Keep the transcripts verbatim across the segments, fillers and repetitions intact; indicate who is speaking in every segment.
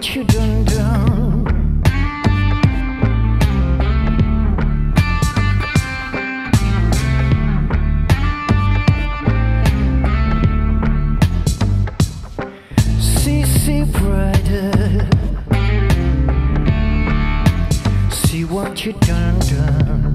Speaker 1: what you done done. See, see brighter. See what you done done.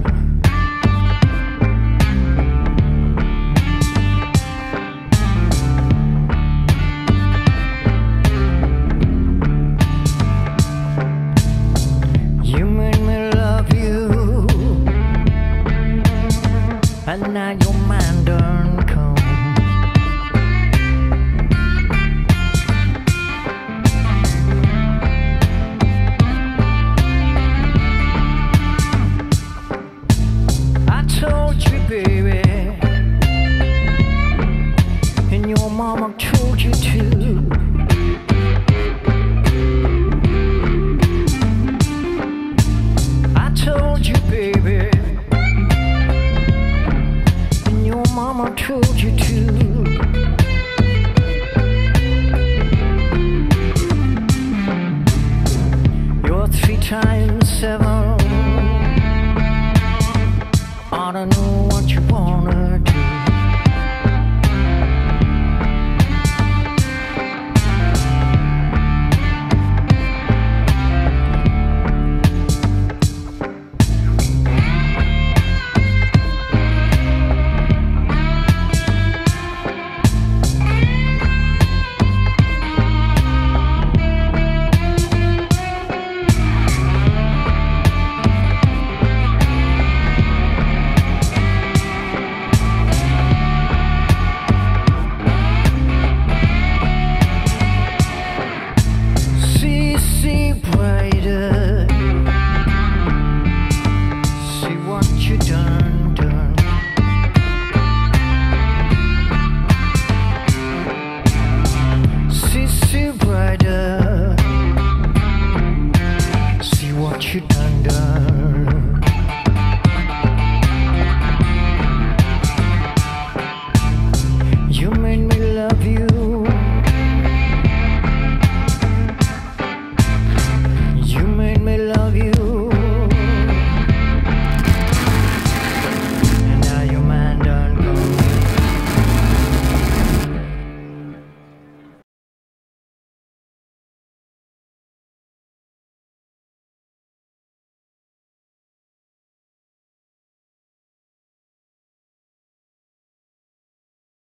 Speaker 1: And now your mind done come. I told you, baby, and your mama told you too. I told you, baby, Mama told you to. You're three times seven. I don't know what you wanna do.